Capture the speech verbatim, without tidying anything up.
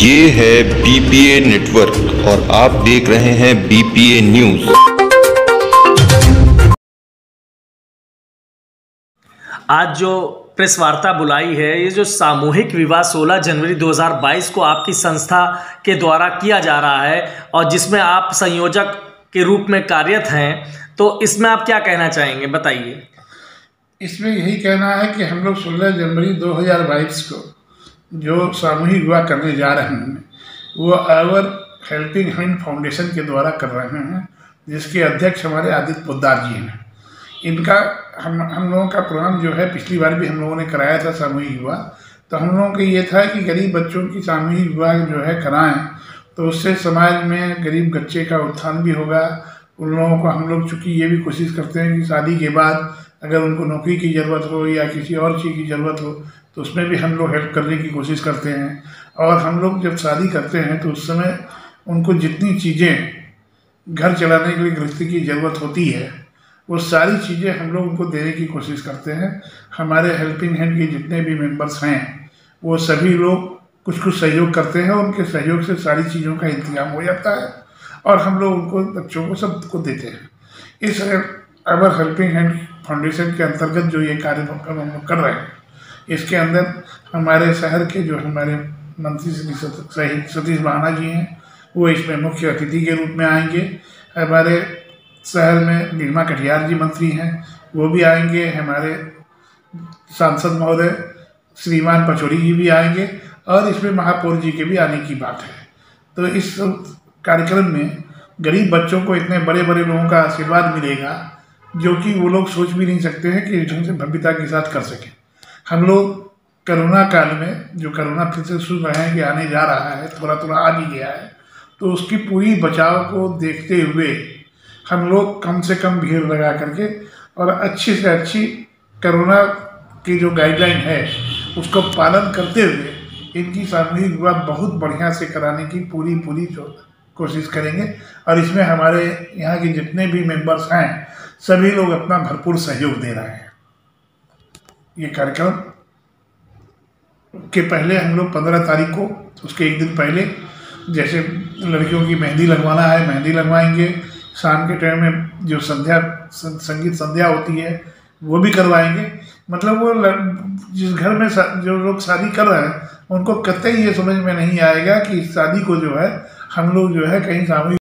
ये है BPA network और आप देख रहे हैं बीपीए न्यूज। आज जो प्रेस वार्ता बुलाई है, ये जो सामूहिक विवाह सोलह जनवरी दो हज़ार बाईस को आपकी संस्था के द्वारा किया जा रहा है और जिसमें आप संयोजक के रूप में कार्यरत हैं, तो इसमें आप क्या कहना चाहेंगे, बताइए। इसमें यही कहना है कि हम लोग सोलह जनवरी दो हज़ार बाईस को जो सामूहिक विवाह करने जा रहे हैं वो आवर हेल्पिंग हैंड फाउंडेशन के द्वारा कर रहे हैं, जिसके अध्यक्ष हमारे आदित्य पोद्दार जी हैं। इनका हम हम लोगों का प्रोग्राम जो है, पिछली बार भी हम लोगों ने कराया था सामूहिक विवाह। तो हम लोगों का ये था कि गरीब बच्चों की सामूहिक विवाह जो है कराएं, तो उससे समाज में गरीब बच्चे का उत्थान भी होगा। उन लोगों को हम लोग चूँकि ये भी कोशिश करते हैं कि शादी के बाद अगर उनको नौकरी की ज़रूरत हो या किसी और चीज़ की ज़रूरत हो तो उसमें भी हम लोग हेल्प करने की कोशिश करते हैं। और हम लोग जब शादी करते हैं तो उस समय उनको जितनी चीज़ें घर चलाने के लिए गृहस्थी की ज़रूरत होती है, वो सारी चीज़ें हम लोग उनको देने की कोशिश करते हैं। हमारे हेल्पिंग हैंड के जितने भी मेंबर्स हैं वो सभी लोग कुछ कुछ सहयोग करते हैं, उनके सहयोग से सारी चीज़ों का इंतजाम हो जाता है और हम लोग उनको बच्चों को सबको देते हैं। इस अवर हेल्पिंग हैंड फाउंडेशन के अंतर्गत जो ये कार्यक्रम हम लोग कर रहे हैं, इसके अंदर हमारे शहर के जो हमारे मंत्री श्री सतीश महाना जी हैं वो इसमें मुख्य अतिथि के रूप में आएंगे। हमारे शहर में नीलिमा कटियार जी मंत्री हैं, वो भी आएंगे। हमारे सांसद महोदय श्रीमान पचौरी जी भी आएंगे और इसमें महापौर जी के भी आने की बात है। तो इस कार्यक्रम में गरीब बच्चों को इतने बड़े बड़े लोगों का आशीर्वाद मिलेगा जो कि वो लोग सोच भी नहीं सकते हैं कि इस ढंग से भव्यता के साथ कर सकें। हम लोग कोरोना काल में जो कोरोना फिर से सुन रहे हैं कि आने जा रहा है, थोड़ा थोड़ा आ भी गया है, तो उसकी पूरी बचाव को देखते हुए हम लोग कम से कम भीड़ लगा करके और अच्छी से अच्छी कोरोना की जो गाइडलाइन है उसको पालन करते हुए इनकी सामूहिक विवाह बहुत बढ़िया से कराने की पूरी पूरी कोशिश करेंगे। और इसमें हमारे यहाँ के जितने भी मेंबर्स हैं सभी लोग अपना भरपूर सहयोग दे रहे हैं। ये कार्यक्रम के पहले हम लोग पंद्रह तारीख को, उसके एक दिन पहले, जैसे लड़कियों की मेहंदी लगवाना है, मेहंदी लगवाएंगे। शाम के टाइम में जो संध्या संगीत संध्या होती है वो भी करवाएंगे। मतलब वो जिस घर में जो लोग शादी कर रहे हैं उनको कतई ये समझ में नहीं आएगा कि इस शादी को जो है हम लोग जो है कहीं सामूहिक